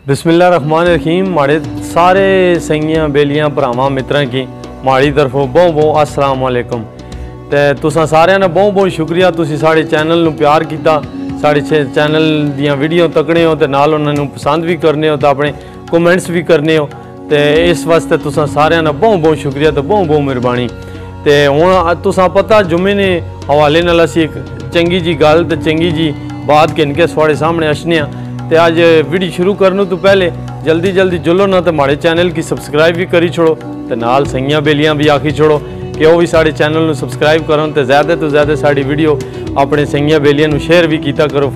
बिस्मिल्लाहिर्रहमानिर्रहीम। माड़े सारे सईयां बेलियां भरावां मित्रां की माड़ी तरफों बहुत बहुत अस्सलाम वालेकुम। ते तुसां सारियां ने बहुत बहुत शुक्रिया, तुसी साढ़े चैनल नूं प्यार कीता, साढ़े चैनल दियां वीडियो तकने हो ते नाल उन्हां नूं पसंद भी करने हो ते अपने कमेंट्स भी करने हो। ते इस वास्ते तुसां सारियां ने बहुत बहुत शुक्रिया ते बहुत बहुत मेहरबानी। ते हुण तुसां पता जुम्मे ने हवाले नाल असीं एक चंगी जी गल ते चंगी जी बात गिन के थोड़े सामने अचने आं। ते अज वीडियो शुरू करने तो पहले जल्दी जल्दी जुलो ना तो हमारे चैनल की सब्सक्राइब भी करी छोड़ो तो नाल सईयां बेलियां भी आखी छोड़ो कि वह भी साढ़े चैनल में सब्सक्राइब करो तो ज़्यादा साड़ी वीडियो अपने सईयां बेलियां नूं शेयर भी किया करो,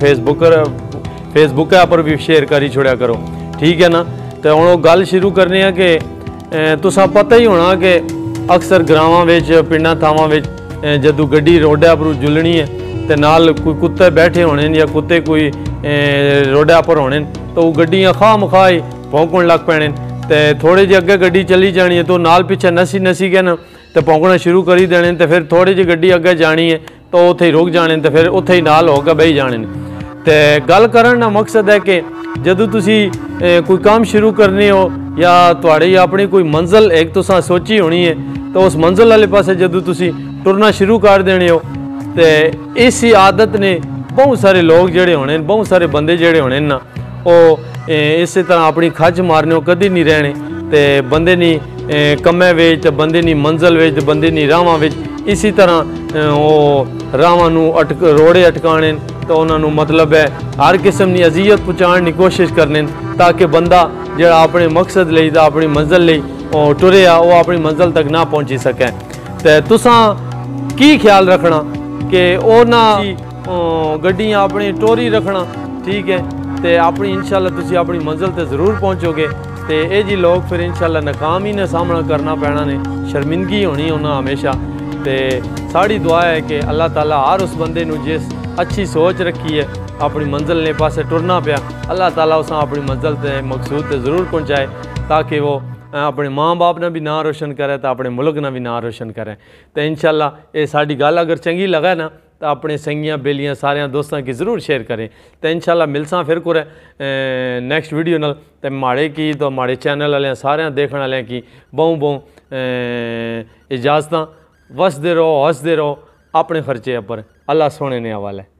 फेसबुक पर भी शेयर करी छोड़िया करो, ठीक है ना। तो हुण गल शुरू करने कि तुसां पता ही होना कि अक्सर ग्रावां विच पिंडां थावां विच जदों गड्डी रोडा पर जुलनी है तो नाल कोई कुत्ते बैठे होने या कुत्ते कोई रोडा पर होने तो वो गड्डियाँ खा मखा ही भौंकण लग पैने। तो थोड़े जे अगे गड्डी चली जानी है तो नाल पिछे नसी के ना तो भौंकना शुरू करी देने। तो फिर थोड़ी जी गड्डी अगे जानी है तो उत्थे ही रुक जाने तो फिर उत्थे ही नाल होकर बही जाने। तो गल करन दा मकसद है कि जदों तुसी कोई काम शुरू करने हो या तुहाड़ी अपनी कोई मंजिल एक तुसां सोची होनी है तो उस मंजिल वाले पासे जदों तुसी टुरना शुरू कर देने हो तो इस आदत ने बहुत सारे लोग जड़े होने, बहुत सारे बंदे जड़े होने ना वो इस तरह अपनी खच मारने कदी नहीं रहने। तो बंदे नी कम्मे विच, बंदे नी मंजिल विच, बंदे नी रावां विच इसी तरह वो रावां नूं रोड़े अटकाने तो उन्होंने मतलब है हर किस्म की अजियत पहुँचाने की कोशिश करने ताकि बंदा जो अपने मकसद लई अपनी मंजिल लई टुरे आ वो अपनी मंजिल तक ना पहुँची सके। तो तुसां की ख्याल रखना कि वो ना गड्डियाँ अपनी टोरी रखना, ठीक है। तो अपनी इंशाल्लाह तुसी अपनी मंजिल ते ज़रूर पहुँचोगे। तो ये जी लोग फिर इंशाल्लाह नाकामी ने सामना करना पैना ने, शर्मिंदगी होनी उन्हें हमेशा। तो साड़ी दुआ है कि अल्लाह ताला हर उस बंदे नूं जिस अच्छी सोच रखी है अपनी मंजिल ने पासे टुरना पाया, अल्लाह ताला उस अपनी मंजिल ते मकसूद ते ज़रूर पहुँचाए ताकि वो अपने माँ बाप ने भी ना रोशन करे तो अपने मुल्क ने भी ना रोशन करे। तो इंशाल्लाह ये साड़ी गल अगर चंगी लगे ना तो अपने सईयां बेलियां सारे दोस्तों की ज़रूर शेयर करें। तो इंशाल्लाह मिलसा फिर कुछ नैक्सट वीडियो नाल। तो माड़े की तो माड़े चैनल वाले सारे देखने वाले की बहु बहु इजाज़त। वसदे रहो हसदे रहो अपने खर्चे पर, अल्लाह सोने ने हवाले।